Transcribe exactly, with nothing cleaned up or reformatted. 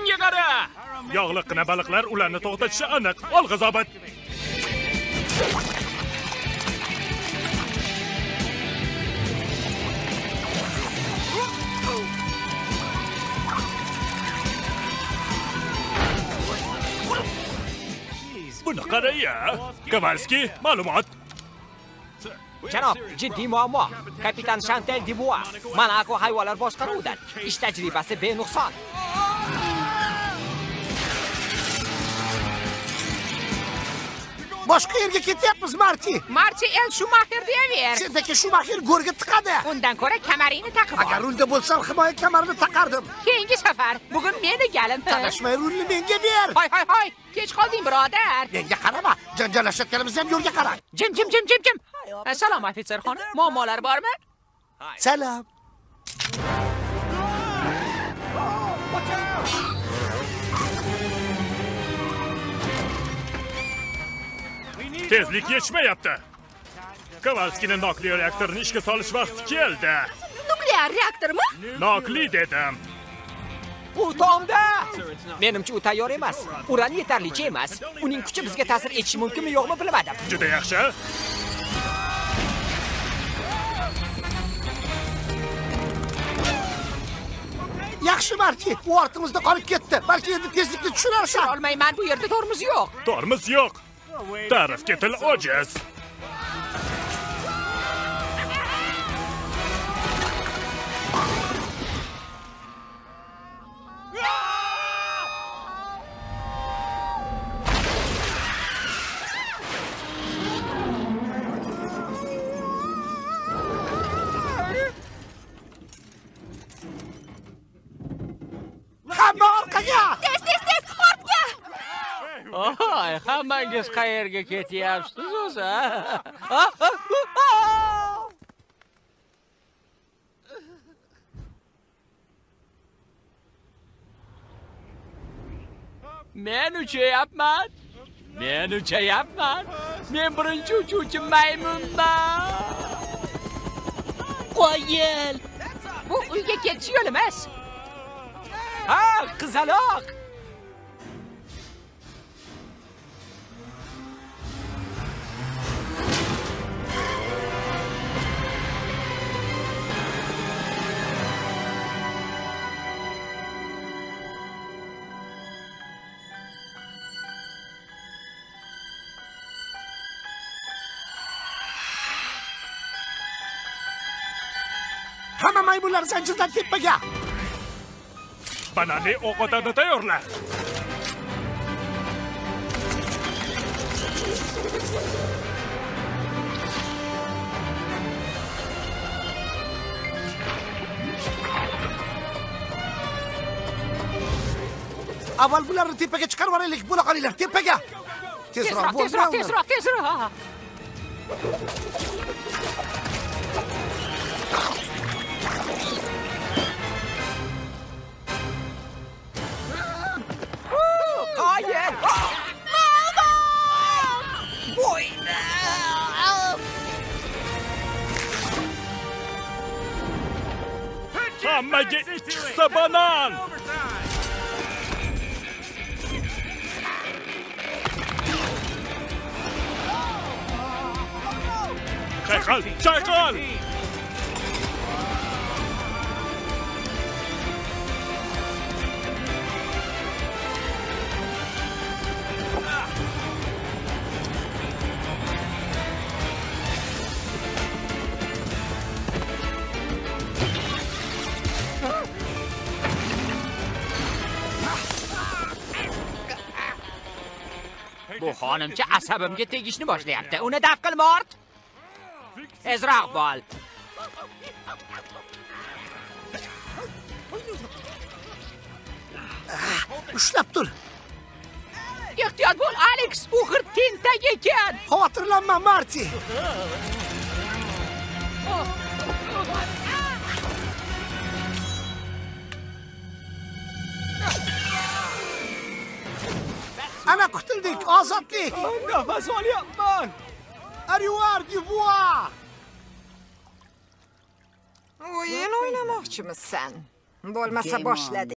menga qara. Yog'liqqina baliqlar ularni to'xtatishi aniq. Olg'a zobit. Buni qara-ya. Kovalskiy, ma'lumot. Janob, jiddiy muammo. Kapitan Chantel Dubois, Monaco hayvonlar boshqaruvidan. Ish tajribasi benuqson. Boshqa yerga ketyapmiz, Marti. Marti El Schumacher deyaver. Sendagi Schumacher go'rga tiqadi. Undan ko'ra kamaringni taqib ol. Agar rulda bo'lsam, himoya kamarini taqardim. Keyingi safar bugun meni galim. Talashmay rulni menga ber. Hoy, hoy, hoy. Kech qolding, birodar. Menga qarama. Janjallashayotganimizda ham yo'lga qara. Jim, jim, jim, jim, jim. Salom, ofitser xonim. Muammolar bormi? Salom. Tezlik yetishmayapti. Kovalskiyning nuklear reaktorini ishga solish vaqti keldi. Nuklear reaktormi? Nokli dedim. U tomda. Menimcha u tayyor emas. Uran yetarlicha emas. Uning kuchi bizga ta'sir etishi mumkinmi yo'qmi bilmadim. Juda yaxshi. Yaxshi, Marti. U ortimizda qolib ketdi. Balki endi tezlikni tushirarsan. Olmayman, bu yerda tormoz yo'q. Tormoz yo'q. Tarafga til ojiz. Hamma orqaga! Tez, tez, tez, ortga! Oy, hammangiz qayerga ketyapsiz o'zi? Men uchayapman. Men uchayapman. Men birinchi uchuvchi maymunman. Qo'yil. Bu uyga ketish yo'l emas. Ha, qizaloq. Hamma maymunlar zanjirdan tepaga. Banani ovqatlarni tayyorla. Avval bularni tepaga chiqarib olaylik. Bo'la qolinglar, tepaga. Tezroq, tezroq, tezroq, tezroq. Qoyil. Bo'yna. Hammaga ikki hissa banan. Chayqal, chayqal. Bu xonimcha asabimga tegishni boshlayapti. Uni daf qil, Mort. Tezroq bo'l. Ushlab tur. Ehtiyot bo'l, Alex. U g'irt tentak ekan. Xavotirlanma, Marti. Ana qutuldik, ozodlik. Nafas olyapman. Arivar Dubois. O'yin o'ynamoqchimisan? Bo'lmasa boshladik.